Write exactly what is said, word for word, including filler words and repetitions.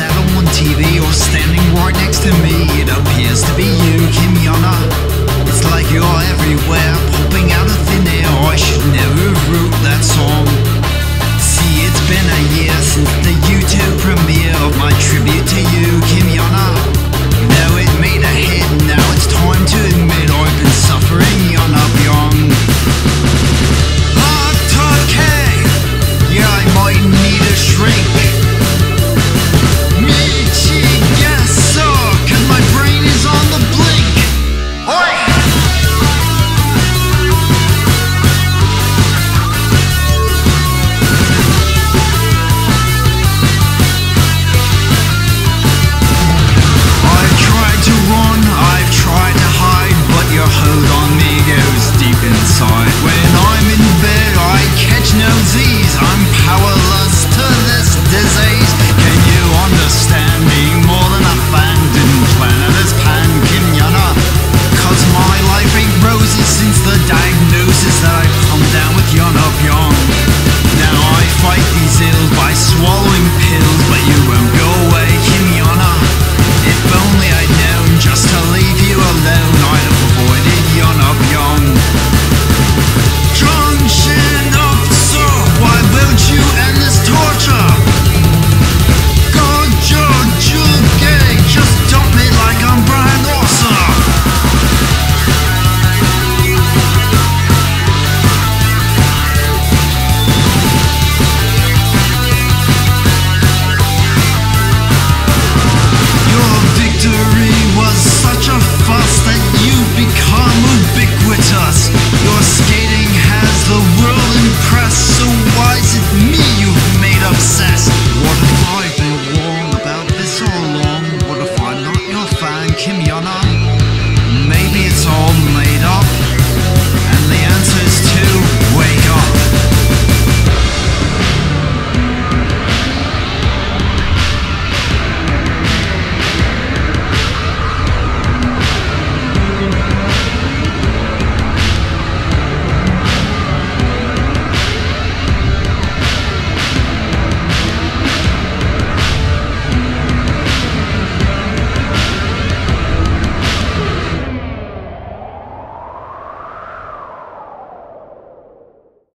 shadow on T V or standing right next to me. It appears to be you, Kim Yona. It's like you're everywhere, popping out of thin air. I should never have wrote that song. See, it's been a year since the YouTube premiere of my